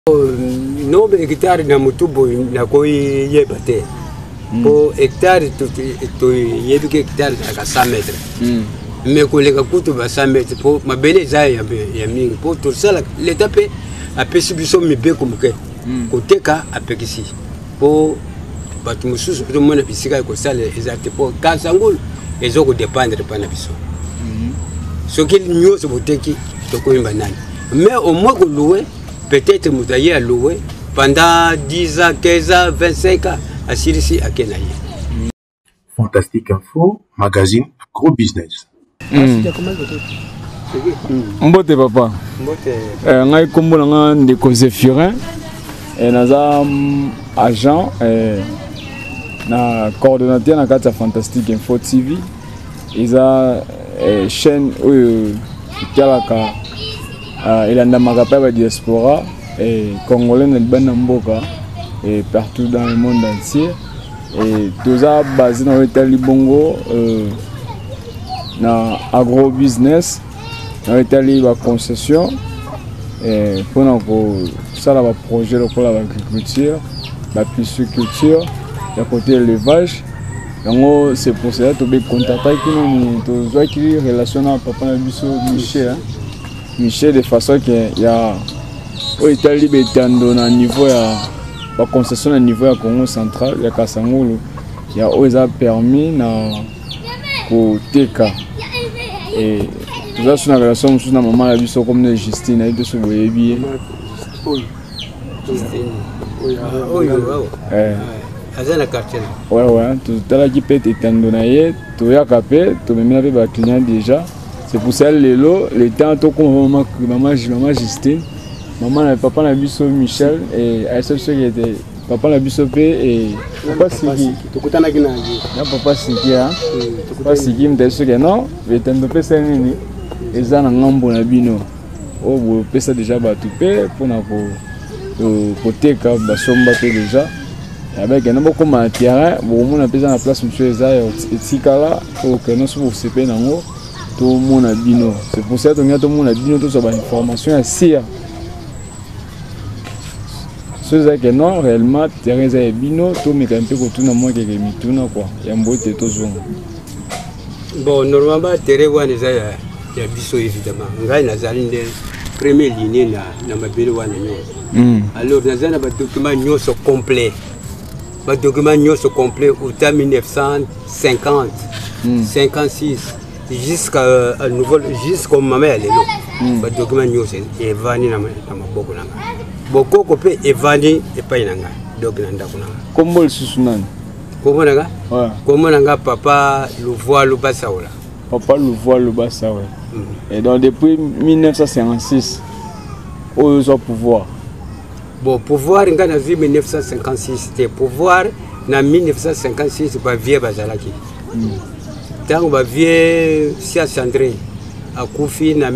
nombre hectare na mutubo na koi yebate po hectare to yebi ke hectare na 100 mètres mais ko le kutu ba 100 mètres po mabele za ya mingi po to sala l'état pe a pesibiso mi be kumke ko teka apekisi po batu mususu to mona bisika ko sala exacte po kasangul ezoko dépendre pa na biso ce qu'il nous se boteki to ko imbanani mais au moins ko louer peut-être Moutaye a loué pendant 10 ans, 15 ans, 25 ans à Sirisi à Kenaye. Fantastique Info, magazine Gros Business. Mbote papa. Ngai kombo nga ndeko Zéphirin et naza agent na coordonnateur na kata Fantastique Info TV. Isa chaîne kialaka il a la diaspora et congolais dans mboka et partout dans le monde entier et tout ça basé dans l'État Libongo dans agro business dans l'État la concession et pour ça la projet pour l'agriculture la pisciculture à côté élevage donc c'est pour ça que tu contacter qui nous relation avec papa Michel Michel de façon que il y a au Italie betando na niveau ya la concession na niveau ya Congo central ya Kasangulu il y a oza permis na koteka et tout ça sur la relation sur na maman la biso comme na Justine et de ce boyebi azana quartier ouais tout la qui peut etando na ye to ya kapé to même avec ba client déjà. C'est pour ça le temps comme maman Justine, maman et papa la biso Michel et à ce qui était papa la biso et papa Siki. Papa Siki papa Siki me dit que non, le temps de faire ça nini et ça na ngambo na bino. Oh vous pesa déjà batupé pour na côté ka basomba déjà. Avec un nombre comme terrain, bon on a pesa na place monsieur Ezaï et Tikala au que nous sommes CP nango. Tout le monde a bino. C'est pour ça que tout le monde a bino, tout ça va information ici. C'est que non, réellement, Thérèse a bino, tout mais quand même que tout le monde qui est mituna quoi. Il y a un beau této zone. Bon, normalement, Thérèse wana ya biso évidemment. Ngai nazali nde première ligne na mabele wana nyo. Alors nazana ba document nyoso complet. Ba document nyoso complet au temps 1950, 56. Jusqu'à nouveau jusqu'au moment elle est là le document nous est venu na maboko nanga boko ko pe evani e pa inanga donc nanda kuna kombo susunan kombo nanga kombo nanga papa Louvois Lubasaola papa Louvois Lubasaola et donc depuis 1956 au pouvoir bon pouvoir ngana vu 1956 c'était pouvoir na 1956 ba vie bazalaki tant que vieux Sia Sandré a Koufi en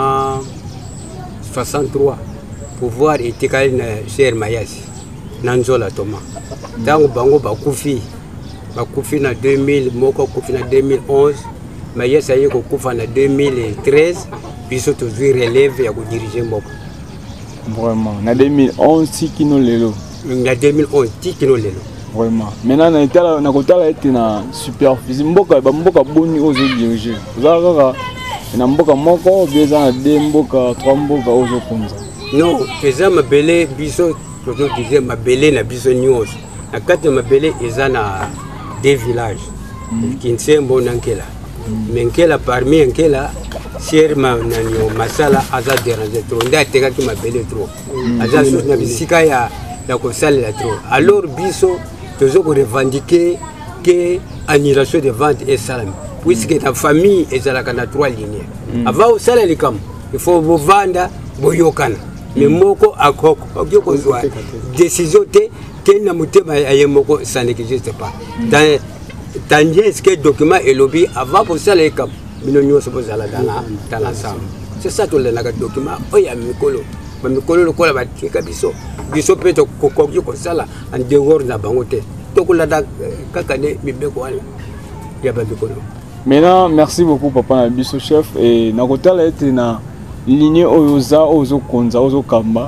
1963 pouvoir était calé na cher Mayas Nanzola Thomas tant que bango ba Koufi en 2000 moko Koufi en 2011 Mayas aye ko Koufa en 2013 puis surtout relève ya ko diriger mboko vraiment en 2011 tikino lelo en 2011 tikino lelo vraiment maintenant na kotala ete na superficie mboka boni ozo diriger zaka na mboka moko beza na deux mboka trois mboka ozo konza non eza mabele biso to disait mabele na biso nyos na kati mabele eza na deux villages Kinsembo na Nkela Menkela parmi Nkela sierma na nyo masala aza déranger trop nda teka ki mabele trop aza sous na bisika ya ko sala trop alors biso toujours revendiquer que annulation de vente et salam puisque ta famille est à la 3 lignes avant au salaire comme il faut vous vendre boyokana mais moko akoko okyo zwa décision te na mutema ayemoko ça n'existe pas dans est-ce que document et lobby avant pour salaire comme minonyo se pose dans la salle c'est ça tout le document oya mikolo mikolo lokola batika biso biso peto kokokyo ko sala en dehors na bangote tokolada kakane mibeko wala ya babikolo. Maintenant merci beaucoup papa na biso chef et na kotala ete na ligne oyoza ozo konza ozo kamba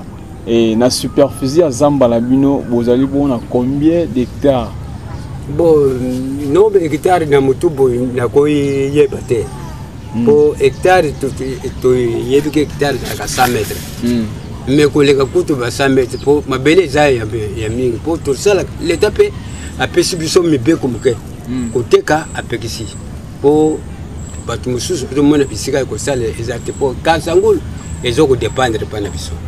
et na superficie à Zamba la bino vous allez bon à combien d'hectares? Bon, nombre d'hectares na mutubo na koi yebate. Pour hectare to yebi que hectare à 100 mètres. Mais ko le kakuto ba 100 mètres pour ma belle za ya mingi pour tout ça l'état pe a pesibiso mi be comme que koteka a pekisi pour batu mususu to mona bisika ko sala exact pour kasangul ezoko dépendre pas na biso.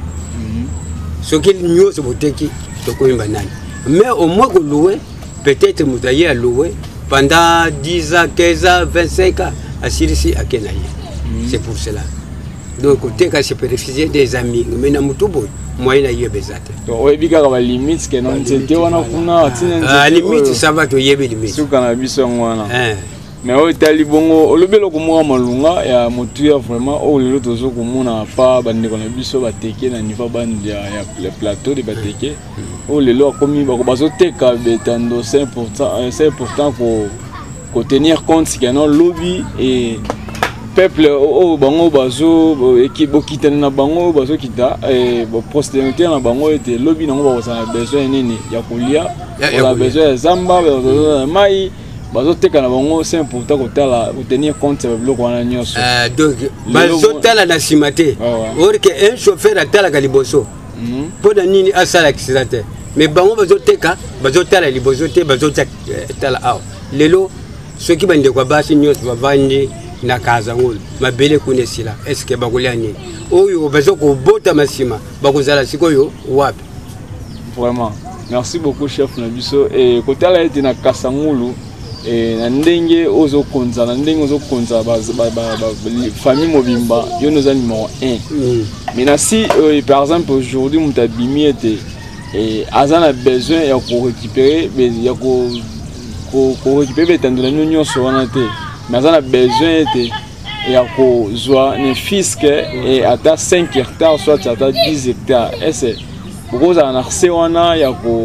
Ce qu'il nous se boteki to ko imba nani. Mais au moins ko louer peut-être mutaye a louer pendant 10 ans, 15 ans, 25 ans à Sirisi à Kenaye. C'est pour cela. Donc, dès que je peux refuser des amis, mais na mutubo, moi il a eu besoin. Donc, on est bien à la limite que non c'était on a kuna à limite ça va te yeber limite. Sous cannabis on a. Mais au Italie bongo, le belo comme moi malunga et à motuya vraiment au le tozo comme on a pas bande cannabis au bateke na niveau bande ya le plateau de bateke. Au le lo comme il va bazo teka betando c'est important pour tenir compte qu'il y a un lobby et peuple au bango bazo équipe qui na bango bazo kita et postérité na bango était lobby na ba ça besoin nini ya kulia on a besoin zamba mai bazo teka na bango c'est important pour tenir compte de bloc wana nyonso donc bazo tala na simate or que un chauffeur atala kaliboso pour nini asala accident mais bango bazo teka bazo tala liboso te bazo tala aw lelo ceux qui bande kwa basi nyonso bavandi na kazangul mabele kunesila est-ce que bakuliani oyo bazo ko bota masima bakozala sikoyo wapi. Vraiment merci beaucoup chef Nabiso et côté là était na kasangulu et na ndenge ozo konza na ndenge ozo konza ba famille mobimba yo nos numéro 1 mais na si par exemple aujourd'hui mutabimi était et azana besoin ya ko récupérer ya ko récupérer tando na nyonyo so wana te mais on a besoin de avoir un fisc et à 5 hectares, soit à 10 hectares. Et c'est pour que vous ayez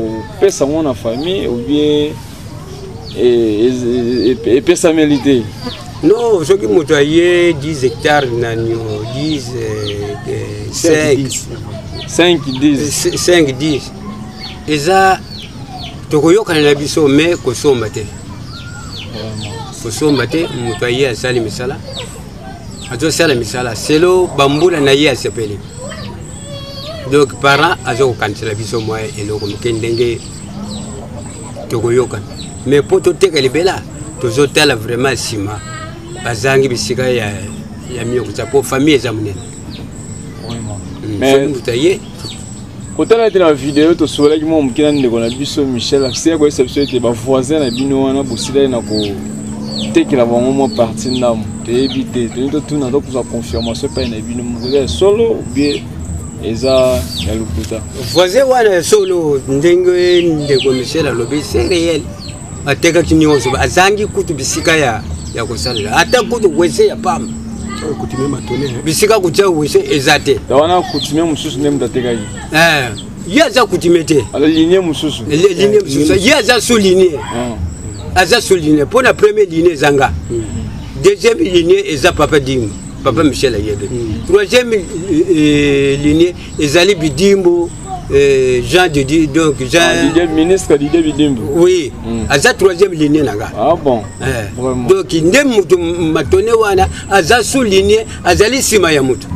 une famille ou bien et personnalité. Non, ce qui m'a dit 10 hectares, 10, 5, 10. Et ça, tu as dit mais so mate mutaye asali misala ato sala misala selo bambula na ye asepeli donc parents azo kansela biso moi eloko mukendenge tokoyoka mais poto teka libela tozo tala vraiment sima bazangi bisika ya miyo pour famille za munene mais mutaye côté là la vidéo to sola ki mo mukina ndeko na biso Michel accès ko exception était ba voisin na bino wana bosila na ko qui la vraiment partie d'âme éviter tout na donc pour confirmation pas na bino mo solo bien eza ya lukuta voisin wana solo ndenge ndeko Michel alobi c'est réel ateka kinyoso azangi kutu bisika ya kosala ata kutu kwese ya pam kutumia matone bisika kutia wese ezate dawana kutumia mususu ndem dateka yi yaza kutimete ala ligne mususu yaza souligner aza souligner pour la première ligne zanga deuxième ligne eza papa Dimbo papa Michel Ayebe troisième ligne ezali Bidimbo Jean de Dieu donc Jean ministre Didier Bidimbo oui aza troisième ligne nanga bon donc ndem mutu matone wana aza souligner azali sima ya mutu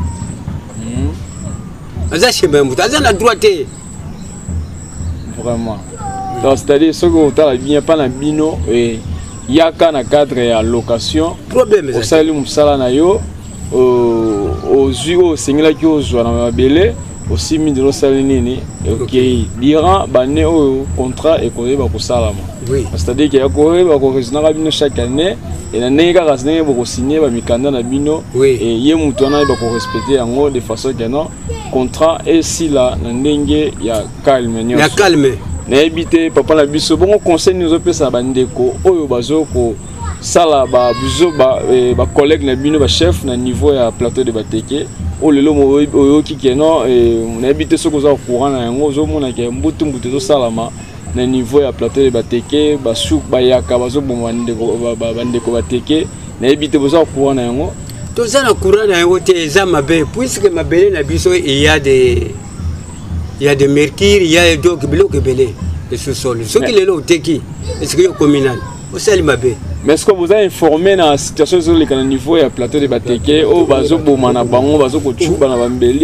aza sima ya mutu aza na droite vraiment. Donc c'est-à-dire ce que tu as bien pas na bino et yaka na cadre ya location problème au salut musala na yo au zuo singla ki ozwa na mabele aussi mindelo sali nini OK durant bané au contrat et ko ba ko salama oui c'est-à-dire que ya ko ba ko résidence bino chaque année et na nega ka signer ba ko signer ba mikanda na bino et ye mutu na ba ko respecter yango de façon que non contrat et si là na ndenge ya calme ya calme na éviter papa la biso bon conseil nous opesa bandeko oyo bazoko sala ba biso ba collègue na bino ba chef na niveau ya plateau de bateke o lelo mo oyo kikeno na éviter ce que za courant na yango zo mona ke mbutu zo salama na niveau ya plateau de bateke ba souk ba yaka bazo bon bandeko bateke na éviter besoin courant na yango to za na courant na yango te za mabe puisque mabele na biso il y a des il y a des mercure, il y a donc bloc belé le sous-sol. Ce qui est là au Teki, est-ce que communal, au Salimabé. Mais est-ce que vous avez informé dans la situation sur le niveau et le plateau de Bateke, au Bazo Bomana Bango, Bazo Kochuba, Nabambeli,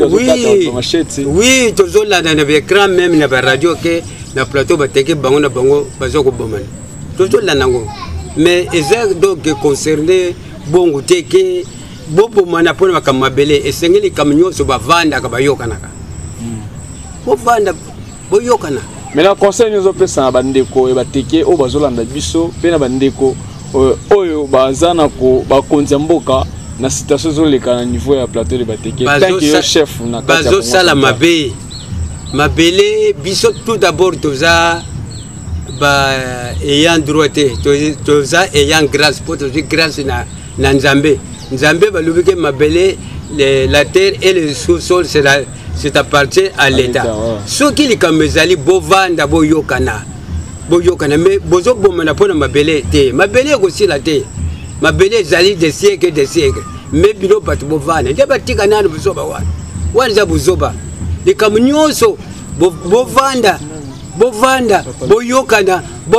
oui, toujours là dans le écran, même dans la radio, que dans le plateau Bateke, Bango, Bango, Bazo Bomana. Toujours là, mais ils donc concerné, bon, Teke, Bobo Manapona Kamabele, et c'est les camions sur Bavanda, Kabayokanaka. Bovanda, Boyokana. Mais le conseil nous a fait ça, Bandeko, et Bateke, au Bazolanda Bisso, Pena Bandeko. Oyo bazana ko bakonzamboka na situation zo le kana niveau ya plateau de Bateke tant que chef na bazo sala mabe mabele biso tout d'abord toza ba ayant droité toza ayant grâce pour toza grâce na Nzambe ba lubike mabele la terre et le sous-sol c'est appartient à l'État ce qui li kamezali bovanda boyokana boyokana mais bozo bomana pona mabele te mabele aussi la te mabele zali des siècles mais bilo bat bovana de batika nana bozoba wana za bozoba les camions so bovanda boyokana bo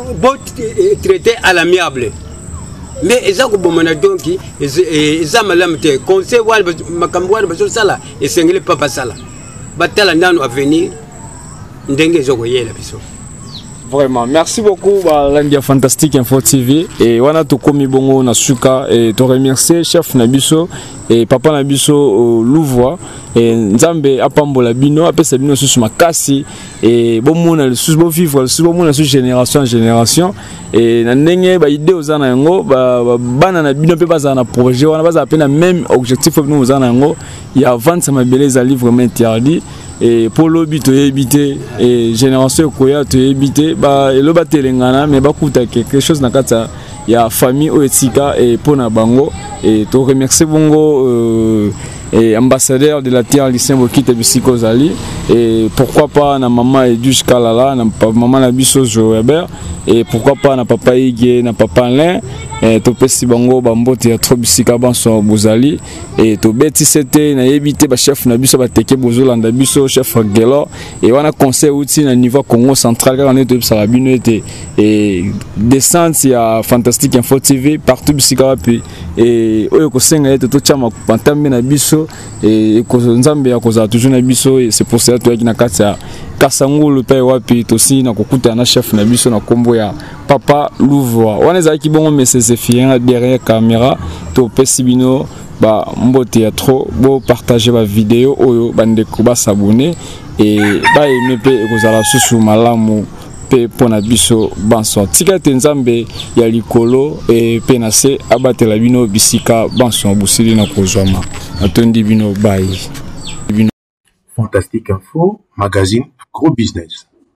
traité à l'amiable mais ezako bomana donc eza malamu te conseil wala makambo wala bazo sala esengeli papa sala batala nano avenir ndenge zoko yela biso. Vraiment, merci beaucoup Landia Fantastique Info TV et wana to komi bongo na suka et to remercier chef Nabiso et papa Nabiso Louvois et Nzambe apambola bino apesa bino susu makasi et bon mona le susu bo vivre le susu bon mona susu génération en génération et na ndenge ba idée ozana yango ba bana na bino pe baza na projet wana baza pena même objectif bino ozana yango ya vendre sa mabele za livre interdit et pour lobby to éviter et génération koya to éviter ba eloba telengana mais ba kuta quelque chose na kata ya famille oetika et pona bango et to remercier bongo et ambassadeur de la terre lycée Bokite Bisiko Zali et pourquoi pas na maman Edouche Kalala na maman na biso Joëber et pourquoi pas na papa Ige na papa Alain et to pesi bango bambote ya trop bisika banso bozali et to beti c'était na éviter ba chef na biso ba teke bozolanda biso chef Gelo et wana conseil outil na niveau Congo central car on est to bisala bino était et descente ya Fantastique Info TV partout bisika puis et oyo ko senga ete to chama pantambe na biso et ko nzambe ya koza toujours na biso et c'est pour ça to yakina katsa kasangulu pe wapi to si na kokuta na chef na biso na kombo ya papa Louvois wana za ki bongo message fier derrière caméra to pesibino ba mbote ya trop bo partager ba vidéo oyo bande ko ba s'abonner et ba aimer pe kozala susu malamu pe pona biso banso tika tenzambe ya likolo et penase abatela bino bisika banso busili na kozwama atondi bino bayi. Fantastique Info, magazine Gros Business.